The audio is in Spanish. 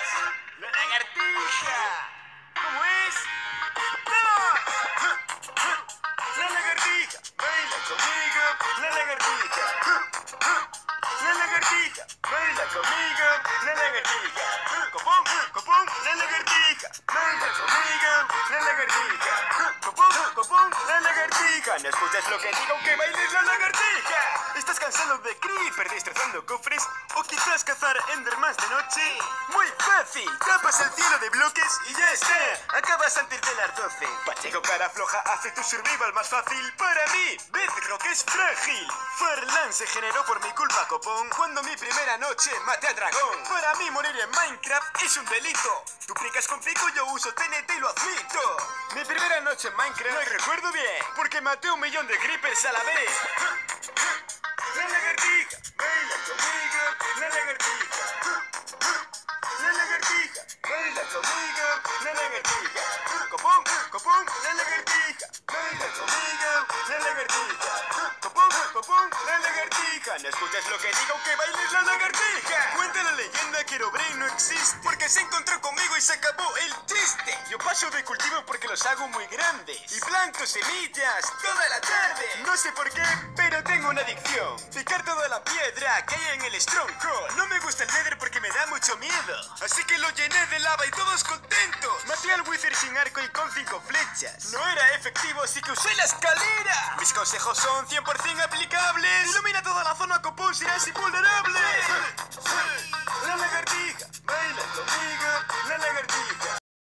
La lagartija. ¿Cómo es? ¡No! La lagartija, baila conmigo. La lagartija. La lagartija, baila conmigo. La lagartija. Copón, copón, la lagartija. Baila conmigo. La lagartija. Copón, copón, la lagartija. ¿No escuchas lo que digo? Que bailes la lagartija. ¿Estás cansado de creeper destrozando cofres? ¿O quizás cazar endermans de noche? Muy fácil, tapas el cielo de bloques y ya está. Acabas antes de las 12. Pacheco cara floja hace tu survival más fácil. Para mí, Bedrock es frágil. Farlan se generó por mi culpa, copón, cuando mi primera noche maté a dragón. Para mí morir en Minecraft es un delito. Tú plicas con pico, yo uso TNT y lo admito. Mi primera noche en Minecraft no recuerdo bien, porque maté 1 millón de creepers a la vez. La lagartija, baila conmigo. La lagartija. La lagartija, baila conmigo. La lagartija. Copón, copón, la lagartija. Baila conmigo. La lagartija. Copón, copón, la lagartija. ¿No escuchas lo que digo? Que bailes la lagartija. Cuenta la leyenda que Herobrine no existe, porque se encontró conmigo y se acabó el chiste. Yo paso de cultivo porque los hago muy grandes y planto semillas toda la tarde. No sé por qué, pero tengo una adicción: picar toda la piedra que hay en el Stronghold. No me gusta el Nether porque me da mucho miedo, así que lo llené de lava y todos contentos. Maté al Wither sin arco y con 5 flechas. No era efectivo, así que usé la escalera. Mis consejos son 100% aplicables. Ilumina toda la zona, copón, serás invulnerable. La lagartija, baila conmigo.